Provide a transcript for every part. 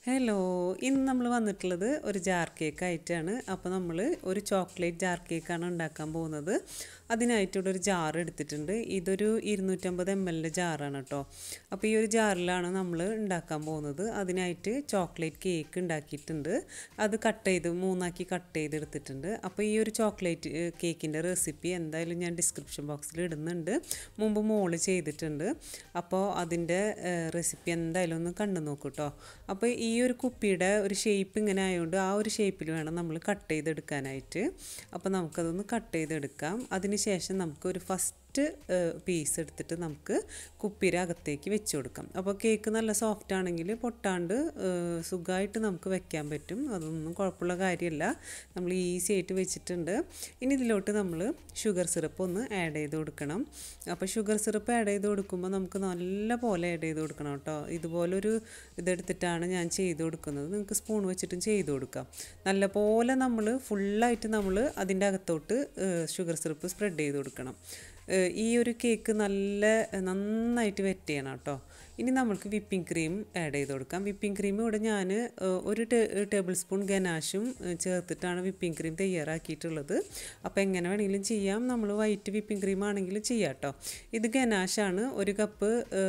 Hello, ഇന്ന് നമ്മൾ വന്നിട്ടുള്ളത് ഒരു ജാർ കേക്ക് ആയിട്ടാണ്. അപ്പോൾ നമ്മൾ ഒരു ചോക്ലേറ്റ് ജാർ കേക്കാണ് ഉണ്ടാക്കാൻ പോകുന്നത്. അതിനായിട്ടൊരു ജാർ എടുത്തിട്ടുണ്ട്. ഇതൊരു 250 ml ജാറാണ് കേട്ടോ. അപ്പോൾ ഈ ഒരു ജാറിലാണ് നമ്മൾ ഉണ്ടാക്കാൻ പോകുന്നത്. അതിനായിട്ട് ചോക്ലേറ്റ് കേക്ക് ഉണ്ടാക്കിയിട്ടുണ്ട്. അത് മൂന്നാക്കി കട്ട് ചെയ്തെടുത്തിട്ടുണ്ട്. അപ്പോൾ ഈ ഒരു ചോക്ലേറ്റ് കേക്കിൻ്റെ റെസിപ്പി എന്തായാലും ഞാൻ ഡിസ്ക്രിപ്ഷൻ ബോക്സിൽ ഇടുന്നുണ്ട്. മുമ്പ് മോള് ചെയ്തിട്ടുണ്ട്. അപ്പോൾ അതിൻ്റെ റെസിപ്പി എന്തായാലും ഒന്ന് കണ്ടു നോക്കൂ കേട്ടോ. അപ്പോൾ ഈ ഒരു കുപ്പിയുടെ ഒരു ഷേപ്പ് ഇങ്ങനെ ആയതുകൊണ്ട് ആ ഒരു ഷേപ്പിൽ വേണം നമ്മൾ കട്ട് ചെയ്തെടുക്കാനായിട്ട്. അപ്പോൾ നമുക്കതൊന്ന് കട്ട് ചെയ്തെടുക്കാം. അതിനുശേഷം നമുക്കൊരു ഫസ്റ്റ് പീസ് എടുത്തിട്ട് നമുക്ക് കുപ്പിയുടെ അകത്തേക്ക് വെച്ച് കൊടുക്കാം. അപ്പോൾ കേക്ക് നല്ല സോഫ്റ്റ് ആണെങ്കിൽ പൊട്ടാണ്ട് സുഖമായിട്ട് നമുക്ക് വെക്കാൻ പറ്റും. അതൊന്നും കുഴപ്പമുള്ള കാര്യമല്ല. നമ്മൾ ഈസി ആയിട്ട് വെച്ചിട്ടുണ്ട്. ഇനി ഇതിലോട്ട് നമ്മൾ ഷുഗർ സിറപ്പ് ഒന്ന് ആഡ് ചെയ്ത് കൊടുക്കണം. അപ്പോൾ ഷുഗർ സിറപ്പ് ആഡ് ചെയ്ത് കൊടുക്കുമ്പോൾ നമുക്ക് നല്ല പോലെ ആഡ് ചെയ്ത് കൊടുക്കണം കേട്ടോ. ഇതുപോലൊരു ഇതെടുത്തിട്ടാണ് ഞാൻ ചെയ്ത് കൊടുക്കുന്നത്. നിങ്ങൾക്ക് സ്പൂൺ വെച്ചിട്ടും ചെയ്ത് കൊടുക്കാം. നല്ലപോലെ നമ്മൾ ഫുള്ളായിട്ട് നമ്മൾ അതിൻ്റെ അകത്തോട്ട് ഷുഗർ സിറപ്പ് സ്പ്രെഡ് ചെയ്ത് കൊടുക്കണം. ഈ ഒരു കേക്ക് നന്നായിട്ട് വെറ്റ് ചെയ്യണം കേട്ടോ. ഇനി നമുക്ക് വിപ്പിംഗ് ക്രീം ആഡ് ചെയ്ത് കൊടുക്കാം. വിപ്പിംഗ് ക്രീം ഇവിടെ ഞാൻ ഒരു ടേബിൾ സ്പൂൺ ഗനാഷും ചേർത്തിട്ടാണ് വിപ്പിംഗ് ക്രീം തയ്യാറാക്കിയിട്ടുള്ളത്. അപ്പോൾ എങ്ങനെ വേണമെങ്കിലും ചെയ്യാം. നമ്മൾ വൈറ്റ് വിപ്പിംഗ് ക്രീം ആണെങ്കിലും ചെയ്യാം കേട്ടോ. ഇത് ഗനാഷാണ്. ഒരു കപ്പ്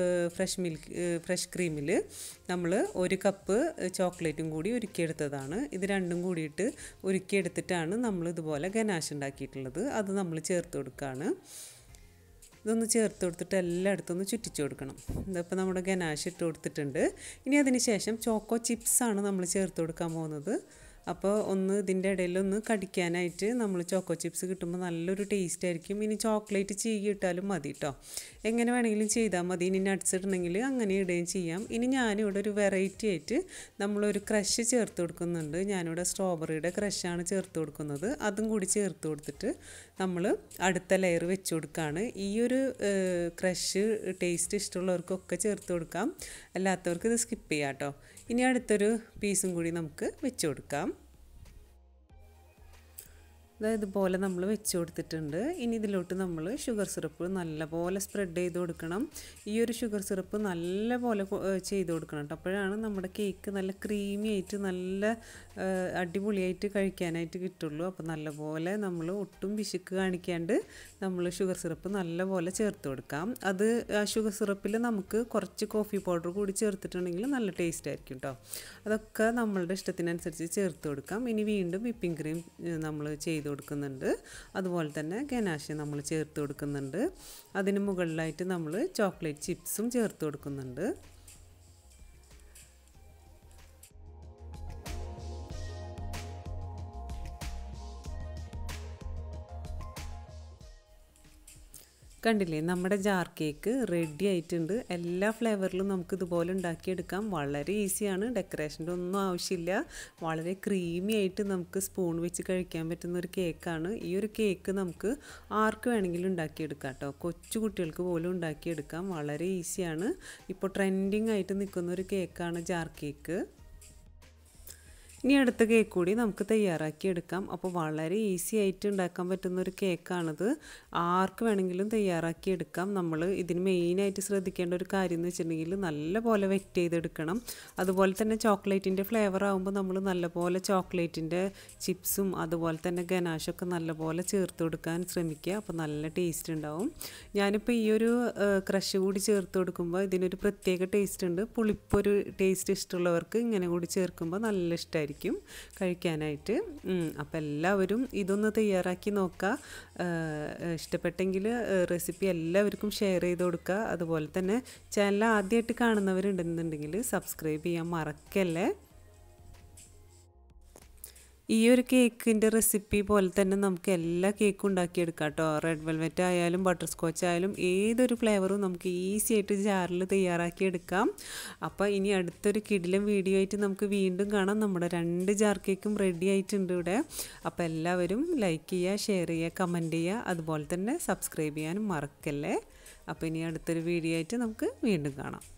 ഫ്രഷ് ക്രീമിൽ നമ്മൾ ഒരു കപ്പ് ചോക്ലേറ്റും കൂടി ഉരുക്കിയെടുത്തതാണ്. ഇത് രണ്ടും കൂടിയിട്ട് ഉരുക്കിയെടുത്തിട്ടാണ് നമ്മൾ ഇതുപോലെ ഗനാഷ് ഉണ്ടാക്കിയിട്ടുള്ളത്. അത് നമ്മൾ ചേർത്ത് കൊടുക്കുകയാണ്. ഇതൊന്ന് ചേർത്ത് കൊടുത്തിട്ട് എല്ലായിടത്തും ഒന്ന് ചുറ്റിച്ച് കൊടുക്കണം. ഇതിപ്പോൾ നമ്മുടെ ഗനാഷ് ഇട്ട് കൊടുത്തിട്ടുണ്ട്. ഇനി അതിന് ശേഷം ചോക്കോ ചിപ്സാണ് നമ്മൾ ചേർത്ത് കൊടുക്കാൻ പോകുന്നത്. അപ്പോൾ ഇതിൻ്റെ ഇടയിലൊന്ന് കടിക്കാനായിട്ട് നമ്മൾ ചോക്കോ ചിപ്സ് കിട്ടുമ്പോൾ നല്ലൊരു ടേസ്റ്റ് ആയിരിക്കും. ഇനി ചോക്ലേറ്റ് ചീകി ഇട്ടാലും മതി കേട്ടോ. എങ്ങനെ വേണമെങ്കിലും ചെയ്താൽ മതി. ഇനി നട്ട്സ് ഇടണമെങ്കിൽ അങ്ങനെ ഇടുകയും ചെയ്യാം. ഇനി ഞാനിവിടെ ഒരു വെറൈറ്റി ആയിട്ട് നമ്മളൊരു ക്രഷ് ചേർത്ത് കൊടുക്കുന്നുണ്ട്. ഞാനിവിടെ സ്ട്രോബെറിയുടെ ക്രഷാണ് ചേർത്ത് കൊടുക്കുന്നത്. അതും കൂടി ചേർത്ത് കൊടുത്തിട്ട് നമ്മൾ അടുത്ത ലെയർ വെച്ച് കൊടുക്കുകയാണ്. ഈ ഒരു ക്രഷ് ടേസ്റ്റ് ഇഷ്ടമുള്ളവർക്കൊക്കെ ചേർത്ത് കൊടുക്കാം. അല്ലാത്തവർക്ക് ഇത് സ്കിപ്പ് ചെയ്യാം കേട്ടോ. ഇനി അടുത്തൊരു പീസും കൂടി നമുക്ക് വെച്ച് കൊടുക്കാം. ഇതുപോലെ നമ്മൾ വെച്ച് കൊടുത്തിട്ടുണ്ട്. ഇനി ഇതിലോട്ട് നമ്മൾ ഷുഗർ സിറപ്പ് നല്ലപോലെ സ്പ്രെഡ് ചെയ്ത് കൊടുക്കണം. ഈ ഒരു ഷുഗർ സിറപ്പ് നല്ലപോലെ ചെയ്ത് കൊടുക്കണം കേട്ടോ. അപ്പോഴാണ് നമ്മുടെ കേക്ക് നല്ല ക്രീമി ആയിട്ട് നല്ല അടിപൊളിയായിട്ട് കഴിക്കാനായിട്ട് കിട്ടുള്ളൂ. അപ്പോൾ നല്ലപോലെ നമ്മൾ ഒട്ടും പിശുക്ക് കാണിക്കാണ്ട് നമ്മൾ ഷുഗർ സിറപ്പ് നല്ലപോലെ ചേർത്ത് കൊടുക്കാം. അത് ആ ഷുഗർ സിറപ്പിൽ നമുക്ക് കുറച്ച് കോഫി പൗഡർ കൂടി ചേർത്തിട്ടുണ്ടെങ്കിൽ നല്ല ടേസ്റ്റ് ആയിരിക്കും കേട്ടോ. അതൊക്കെ നമ്മളുടെ ഇഷ്ടത്തിനനുസരിച്ച് ചേർത്ത് കൊടുക്കാം. ഇനി വീണ്ടും വിപ്പിംഗ് ക്രീം നമ്മൾ ചെയ്ത് കൊടുക്കുന്നുണ്ട്. അതുപോലെ തന്നെ ഗനാഷ് നമ്മൾ ചേർത്ത് കൊടുക്കുന്നുണ്ട്. അതിന് മുകളിലായിട്ട് നമ്മൾ ചോക്ലേറ്റ് ചിപ്സും ചേർത്ത് കൊടുക്കുന്നുണ്ട്. കണ്ടില്ലേ, നമ്മുടെ ജാർ കേക്ക് റെഡി ആയിട്ടുണ്ട്. എല്ലാ ഫ്ലേവറിലും നമുക്ക് ഇതുപോലെ ഉണ്ടാക്കിയെടുക്കാം. വളരെ ഈസിയാണ്. ഡെക്കറേഷൻ്റെ ഒന്നും ആവശ്യമില്ല. വളരെ ക്രീമി ആയിട്ട് നമുക്ക് സ്പൂൺ വെച്ച് കഴിക്കാൻ പറ്റുന്ന ഒരു കേക്കാണ്. ഈ ഒരു കേക്ക് നമുക്ക് ആർക്ക് വേണമെങ്കിലും ഉണ്ടാക്കിയെടുക്കാം കേട്ടോ. കൊച്ചു കുട്ടികൾക്ക് പോലും ഉണ്ടാക്കിയെടുക്കാം. വളരെ ഈസിയാണ്. ഇപ്പോൾ ട്രെൻഡിങ് ആയിട്ട് നിൽക്കുന്ന ഒരു കേക്കാണ് ജാർ കേക്ക്. ഇനി അടുത്ത കേക്ക് കൂടി നമുക്ക് തയ്യാറാക്കി എടുക്കാം. അപ്പോൾ വളരെ ഈസി ആയിട്ട് ഉണ്ടാക്കാൻ പറ്റുന്ന ഒരു കേക്കാണിത്. ആർക്ക് വേണമെങ്കിലും തയ്യാറാക്കി എടുക്കാം. നമ്മൾ ഇതിന് മെയിനായിട്ട് ശ്രദ്ധിക്കേണ്ട ഒരു കാര്യം എന്ന് വെച്ചിട്ടുണ്ടെങ്കിൽ നല്ലപോലെ വെറ്റ് ചെയ്തെടുക്കണം. അതുപോലെ തന്നെ ചോക്ലേറ്റിൻ്റെ ഫ്ലേവർ ആകുമ്പോൾ നമ്മൾ നല്ലപോലെ ചോക്ലേറ്റിൻ്റെ ചിപ്സും അതുപോലെ തന്നെ ഗനാഷൊക്കെ നല്ലപോലെ ചേർത്ത് കൊടുക്കാൻ ശ്രമിക്കുക. അപ്പോൾ നല്ല ടേസ്റ്റ് ഉണ്ടാവും. ഞാനിപ്പോൾ ഈ ഒരു ക്രഷ് കൂടി ചേർത്ത് കൊടുക്കുമ്പോൾ ഇതിനൊരു പ്രത്യേക ടേസ്റ്റ് ഉണ്ട്. പുളിപ്പൊരു ടേസ്റ്റ് ഇഷ്ടമുള്ളവർക്ക് ഇങ്ങനെ കൂടി ചേർക്കുമ്പോൾ നല്ല ഇഷ്ടമായിരിക്കും കഴിക്കാനായിട്ട്. അപ്പോൾ എല്ലാവരും ഇതൊന്ന് തയ്യാറാക്കി നോക്കുക. ഇഷ്ടപ്പെട്ടെങ്കിൽ റെസിപ്പി എല്ലാവർക്കും ഷെയർ ചെയ്ത് കൊടുക്കുക. അതുപോലെ തന്നെ ചാനൽ ആദ്യമായിട്ട് കാണുന്നവരുണ്ടെന്നുണ്ടെങ്കിൽ സബ്സ്ക്രൈബ് ചെയ്യാൻ മറക്കല്ലേ. ഈ ഒരു കേക്കിൻ്റെ റെസിപ്പി പോലെ തന്നെ നമുക്ക് എല്ലാ കേക്കും ഉണ്ടാക്കിയെടുക്കാം കേട്ടോ. റെഡ് വെൽവെറ്റ് ആയാലും ബട്ടർ സ്കോച്ച് ആയാലും ഏതൊരു ഫ്ലേവറും നമുക്ക് ഈസി ആയിട്ട് ജാറിൽ തയ്യാറാക്കിയെടുക്കാം. അപ്പോൾ ഇനി അടുത്തൊരു കിടിലൻ വീഡിയോ ആയിട്ട് നമുക്ക് വീണ്ടും കാണാം. നമ്മുടെ 2 ജാർ കേക്കും റെഡി ആയിട്ടുണ്ട് ഇവിടെ. അപ്പോൾ എല്ലാവരും ലൈക്ക് ചെയ്യുക, ഷെയർ ചെയ്യുക, കമൻറ്റ് ചെയ്യുക. അതുപോലെ തന്നെ സബ്സ്ക്രൈബ് ചെയ്യാനും മറക്കല്ലേ. അപ്പോൾ ഇനി അടുത്തൊരു വീഡിയോ ആയിട്ട് നമുക്ക് വീണ്ടും കാണാം.